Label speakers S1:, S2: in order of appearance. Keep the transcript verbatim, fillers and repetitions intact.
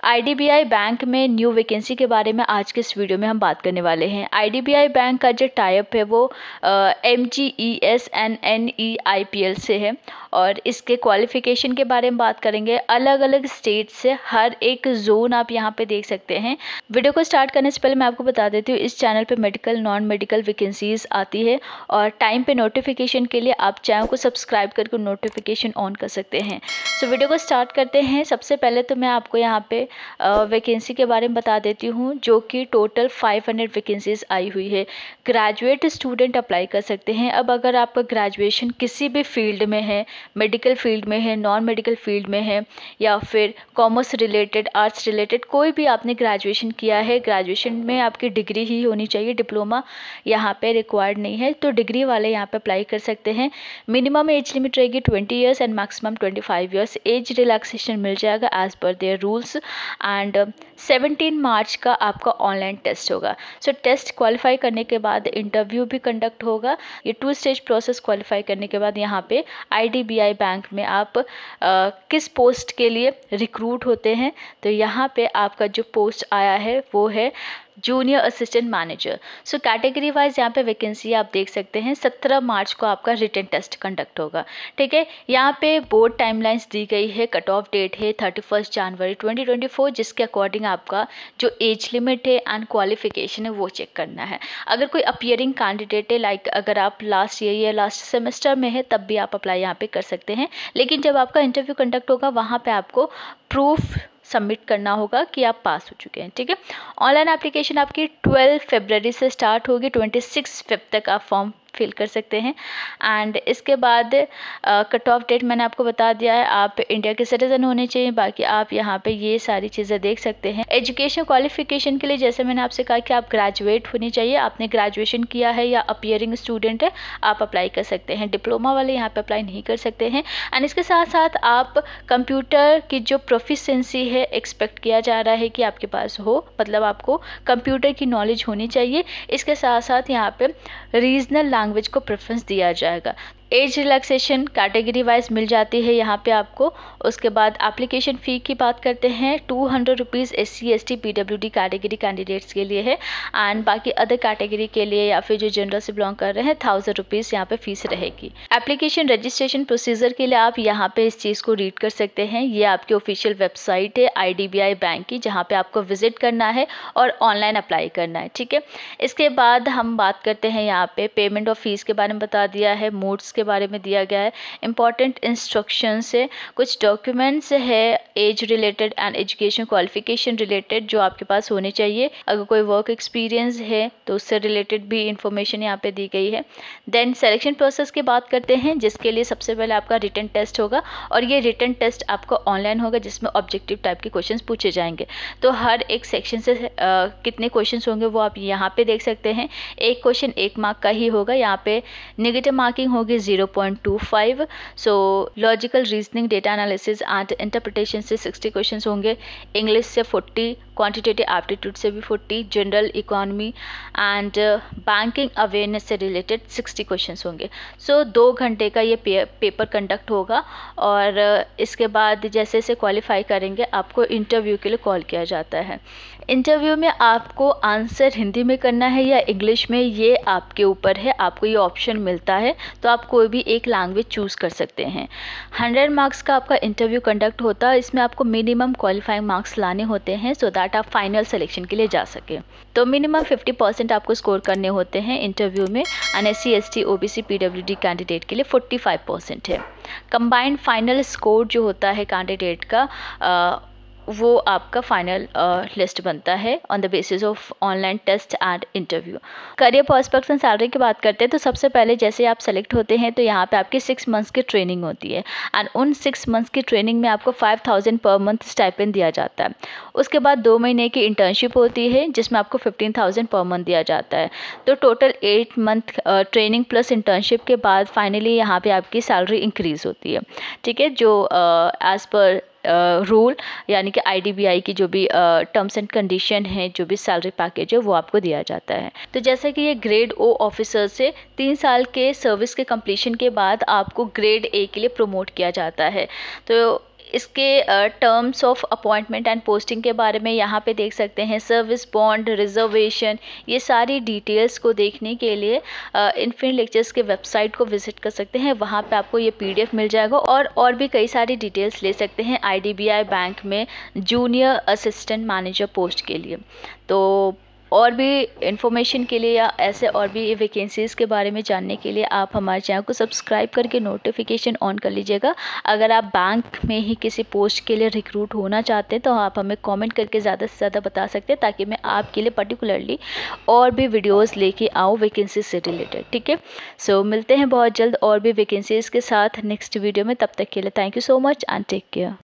S1: IDBI bank में new vacancy के बारे में आज के इस वीडियो में हम बात करने वाले हैं। आईडीबीआई बैंक का जो टाइप है वो M G E S N N E I P L से है और इसके क्वालिफिकेशन के बारे में बात करेंगे। अलग अलग स्टेट से हर एक जोन आप यहाँ पे देख सकते हैं। वीडियो को स्टार्ट करने से पहले मैं आपको बता देती हूँ, इस चैनल पे मेडिकल नॉन मेडिकल वैकेंसीज आती है और टाइम पे नोटिफिकेशन के लिए आप चैनल को सब्सक्राइब करके नोटिफिकेशन ऑन कर सकते हैं। सो वीडियो को स्टार्ट करते हैं। सबसे पहले तो मैं आपको यहाँ पे वैकेंसी के बारे में बता देती हूँ, जो कि टोटल पाँच सौ वैकेंसीज आई हुई है। ग्रेजुएट स्टूडेंट अप्लाई कर सकते हैं। अब अगर आपका ग्रेजुएशन किसी भी फील्ड में है, मेडिकल फील्ड में है, नॉन मेडिकल फील्ड में है या फिर कॉमर्स रिलेटेड, आर्ट्स रिलेटेड, कोई भी आपने ग्रेजुएशन किया है, ग्रेजुएशन में आपकी डिग्री ही होनी चाहिए, डिप्लोमा यहाँ पे रिक्वायर्ड नहीं है, तो डिग्री वाले यहाँ पे अप्लाई कर सकते हैं। मिनिमम एज लिमिट रहेगी twenty years and maximum twenty five years. Age relaxation मिल जाएगा age per their rules and seventeen March का आपका ऑनलाइन टेस्ट होगा। सो टेस्ट क्वालिफाई करने के बाद इंटरव्यू भी कंडक्ट होगा। ये टू स्टेज प्रोसेस क्वालिफाई करने के बाद यहाँ पे आईडीबीआई बैंक में आप आ, किस पोस्ट के लिए रिक्रूट होते हैं, तो यहाँ पे आपका जो पोस्ट आया है वो है junior assistant manager. So category wise यहाँ पे वैकेंसी आप देख सकते हैं। सत्रह मार्च को आपका रिटन टेस्ट कंडक्ट होगा। ठीक है, यहाँ पे बोर्ड टाइमलाइंस दी गई है। कट ऑफ डेट है thirty first January twenty twenty four, जिसके अकॉर्डिंग आपका जो एज लिमिट है एंड क्वालिफिकेशन है वो चेक करना है। अगर कोई अपियरिंग कैंडिडेट है, लाइक अगर आप लास्ट ईयर या लास्ट सेमेस्टर में है, तब भी आप अप्लाई यहाँ पे कर सकते हैं। लेकिन जब आपका इंटरव्यू कंडक्ट होगा वहाँ पे आपको प्रूफ सबमिट करना होगा कि आप पास हो चुके हैं। ठीक है, ऑनलाइन एप्लीकेशन आपकी ट्वेल्व फरवरी से स्टार्ट होगी। ट्वेंटी सिक्स फिफ्थ तक आप फॉर्म फिल कर सकते हैं एंड इसके बाद कट ऑफ डेट मैंने आपको बता दिया है। आप इंडिया के सिटीजन होने चाहिए। बाकी आप यहाँ पे ये सारी चीज़ें देख सकते हैं। एजुकेशन क्वालिफिकेशन के लिए जैसे मैंने आपसे कहा कि आप ग्रेजुएट होनी चाहिए, आपने ग्रेजुएशन किया है या अपियरिंग स्टूडेंट है, आप अप्लाई कर सकते हैं। डिप्लोमा वाले यहाँ पे अप्लाई नहीं कर सकते हैं। एंड इसके साथ साथ आप कंप्यूटर की जो प्रोफिशेंसी है एक्सपेक्ट किया जा रहा है कि आपके पास हो, मतलब आपको कंप्यूटर की नॉलेज होनी चाहिए। इसके साथ साथ यहाँ पे रीजनल लैंग्वेज को प्रेफरेंस दिया जाएगा। एज रिलैक्सेशन कैटेगरी वाइज मिल जाती है यहाँ पे आपको। उसके बाद एप्लीकेशन फ़ी की बात करते हैं, two hundred rupees S C S T P W D category candidates के लिए है एंड बाकी अदर कैटेगरी के लिए या फिर जो जनरल से बिलोंग कर रहे हैं थाउजेंड रुपीज़ यहाँ पे फीस रहेगी। एप्लीकेशन रजिस्ट्रेशन प्रोसीजर के लिए आप यहाँ पे इस चीज़ को रीड कर सकते हैं। ये आपकी ऑफिशियल वेबसाइट है I D B I bank की, जहाँ पे आपको विजिट करना है और ऑनलाइन अप्लाई करना है। ठीक है, इसके बाद हम बात करते हैं यहाँ पे पेमेंट ऑफ फीस के बारे में बता दिया है, मोड्स के बारे में दिया गया है, इंपॉर्टेंट इंस्ट्रक्शंस है, कुछ डॉक्यूमेंट्स है age related and education qualification related जो आपके पास होने चाहिए। अगर कोई वर्क एक्सपीरियंस है तो उससे रिलेटेड भी इंफॉर्मेशन यहाँ पे दी गई है। देन सिलेक्शन प्रोसेस की बात करते हैं, जिसके लिए सबसे पहले आपका रिटन टेस्ट होगा और ये रिटन टेस्ट आपको ऑनलाइन होगा, जिसमें ऑब्जेक्टिव टाइप के क्वेश्चन पूछे जाएंगे। तो हर एक सेक्शन से आ, कितने क्वेश्चन होंगे वो आप यहाँ पे देख सकते हैं। एक क्वेश्चन एक मार्क का ही होगा। यहाँ पे नेगेटिव मार्किंग होगी zero point two five. So logical reasoning, data analysis and interpretation से सिक्सटी क्वेश्चंस होंगे। इंग्लिश से फोर्टी, क्वांटिटेटिव एप्टीट्यूड से भी forty, general economy and banking awareness से रिलेटेड सिक्सटी क्वेश्चंस होंगे। सो so, दो घंटे का ये पे, पेपर कंडक्ट होगा और इसके बाद जैसे जैसे क्वालिफाई करेंगे आपको इंटरव्यू के लिए कॉल किया जाता है। इंटरव्यू में आपको आंसर हिंदी में करना है या इंग्लिश में, ये आपके ऊपर है। आपको ये ऑप्शन मिलता है, तो आप कोई भी एक लैंग्वेज चूज़ कर सकते हैं। हंड्रेड मार्क्स का आपका इंटरव्यू कंडक्ट होता है। इसमें आपको मिनिमम क्वालिफाइंग मार्क्स लाने होते हैं सो दैट आप फाइनल सिलेक्शन के लिए जा सकें। तो मिनिमम फिफ्टी परसेंट आपको स्कोर करने होते हैं इंटरव्यू में and S C S T O B C P W D candidate के लिए फोर्टी फाइव परसेंट है। कंबाइंड फाइनल स्कोर जो होता है कैंडिडेट का, आ, वो आपका फाइनल लिस्ट बनता है on the basis of online test and interview. Career prospects and salary की बात करते हैं तो सबसे पहले जैसे आप सेलेक्ट होते हैं तो यहाँ पे आपकी सिक्स मंथ्स की ट्रेनिंग होती है एंड उन सिक्स मंथ्स की ट्रेनिंग में आपको five thousand per month stipend दिया जाता है। उसके बाद दो महीने की इंटर्नशिप होती है जिसमें आपको फिफ्टीन थाउजेंड पर मंथ दिया जाता है। तो total eight month training plus internship के बाद फाइनली यहाँ पे आपकी सैलरी इंक्रीज़ होती है। ठीक है, जो एज़ पर रूल uh, यानी कि आईडीबीआई की जो भी टर्म्स एंड कंडीशन है, जो भी सैलरी पैकेज है वो आपको दिया जाता है। तो जैसे कि ये ग्रेड ओ ऑफिसर से तीन साल के सर्विस के कंप्लीशन के बाद आपको ग्रेड ए के लिए प्रमोट किया जाता है। तो इसके terms of appointment and posting के बारे में यहाँ पे देख सकते हैं। सर्विस बॉन्ड, रिजर्वेशन, ये सारी डिटेल्स को देखने के लिए इन्फिनिटी लेक्चर्स के वेबसाइट को विजिट कर सकते हैं। वहाँ पे आपको ये पीडीएफ मिल जाएगा और और भी कई सारी डिटेल्स ले सकते हैं आईडीबीआई बैंक में जूनियर असिस्टेंट मैनेजर पोस्ट के लिए। तो और भी इंफॉर्मेशन के लिए या ऐसे और भी वैकेंसीज़ के बारे में जानने के लिए आप हमारे चैनल को सब्सक्राइब करके नोटिफिकेशन ऑन कर लीजिएगा। अगर आप बैंक में ही किसी पोस्ट के लिए रिक्रूट होना चाहते हैं तो आप हमें कमेंट करके ज़्यादा से ज़्यादा बता सकते हैं, ताकि मैं आपके लिए पर्टिकुलरली और भी वीडियोज़ लेके आऊँ वैकेंसी से रिलेटेड। ठीक है, सो मिलते हैं बहुत जल्द और भी वैकेंसीज़ के साथ नेक्स्ट वीडियो में। तब तक के लिए thank you so much and take care.